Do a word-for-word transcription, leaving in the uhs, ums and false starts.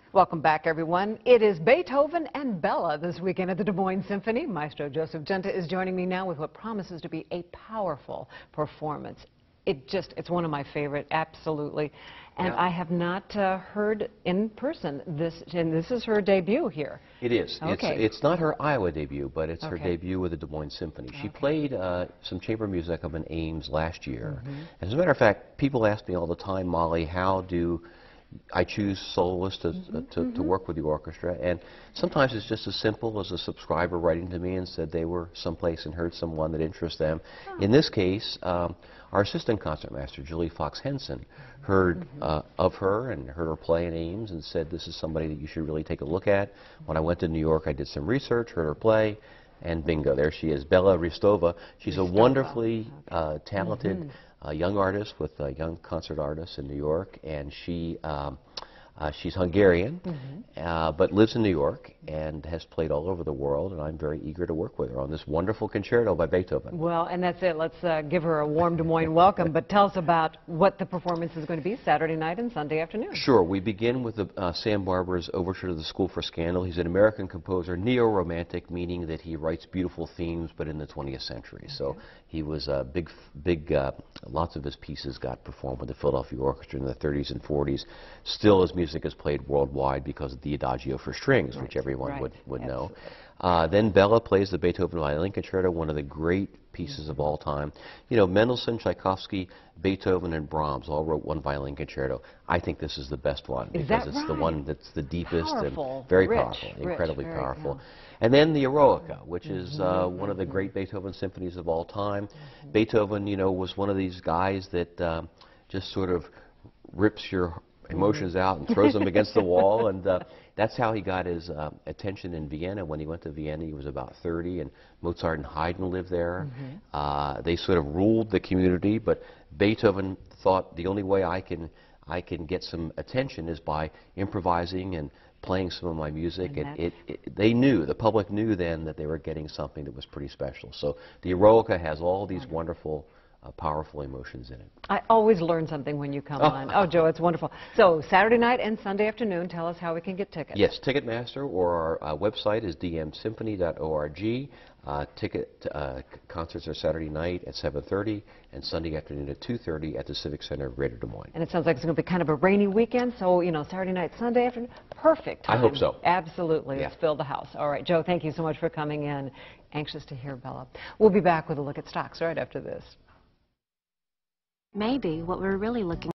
Welcome back, everyone. It is Beethoven and Bella this weekend at the Des Moines Symphony. Maestro Joseph Genta is joining me now with what promises to be a powerful performance. It just, it's one of my favorite, absolutely. And Yeah. I have not uh, heard in person this, and this is her debut here. It is. Okay. It's, it's not her Iowa debut, but it's her Okay. debut with the Des Moines Symphony. She Okay. played uh, some chamber music up in Ames last year. Mm-hmm. As a matter of fact, people ask me all the time, Molly, how do I choose soloists to, Mm-hmm. uh, to, Mm-hmm. to work with the orchestra? And sometimes it's just as simple as a subscriber writing to me and said they were someplace and heard someone that interests them. Oh. In this case, um, our assistant concertmaster, Julie Fox Henson, heard Mm-hmm. uh, of her and heard her play in Ames and said, this is somebody that you should really take a look at. When I went to New York, I did some research, heard her play, and bingo, there she is, Bella Ristova. She's Ristova. a wonderfully Okay. uh, talented Mm-hmm. uh, young artist with uh, young concert artists in New York, and she um, uh, she's Hungarian, Mm-hmm. uh, but lives in New York and has played all over the world, and I'm very eager to work with her on this wonderful concerto by Beethoven. Well, and that's it. Let's uh, give her a warm Des Moines welcome, but tell us about what the performance is going to be Saturday night and Sunday afternoon. Sure. We begin with the, uh, Sam Barber's Overture to the School for Scandal. He's an American composer, neo-romantic, meaning that he writes beautiful themes, but in the twentieth century. Okay. So he was a uh, big, big, uh, lots of his pieces got performed with the Philadelphia Orchestra in the thirties and forties. Still, his music is played worldwide because of the Adagio for strings, right. which everyone right. would, would know. Uh, then Bella plays the Beethoven Violin Concerto, one of the great pieces of all time. You know, Mendelssohn, Tchaikovsky, Beethoven, and Brahms all wrote one violin concerto. I think this is the best one is because that it's right? the one that's the deepest Powerful, and very rich, powerful, rich, incredibly very, powerful. yeah. And then the Eroica, which mm-hmm, is uh, mm-hmm. one of the great Beethoven symphonies of all time. Mm-hmm. Beethoven, you know, was one of these guys that uh, just sort of rips your emotions out and throws them against the wall, and uh, that's how he got his uh, attention in Vienna. When he went to Vienna, he was about thirty, and Mozart and Haydn lived there. Mm-hmm. uh, they sort of ruled the community, but Beethoven thought the only way I can I can get some attention is by improvising and playing some of my music. And it, it, it, they knew, the public knew then that they were getting something that was pretty special. So the Eroica has all these wonderful Uh, powerful emotions in it. I always learn something when you come oh. on. Oh, Joe, it's wonderful. So Saturday night and Sunday afternoon, tell us how we can get tickets. Yes, Ticketmaster, or our uh, website is d m symphony dot org. Uh, ticket uh, concerts are Saturday night at seven thirty and Sunday afternoon at two thirty at the Civic Center of Greater Des Moines. And it sounds like it's going to be kind of a rainy weekend, so, you know, Saturday night, Sunday afternoon, perfect time. I hope so. Absolutely. Yeah. Let's fill the house. All right, Joe, thank you so much for coming in. Anxious to hear Bella. We'll be back with a look at stocks right after this. Maybe what we're really looking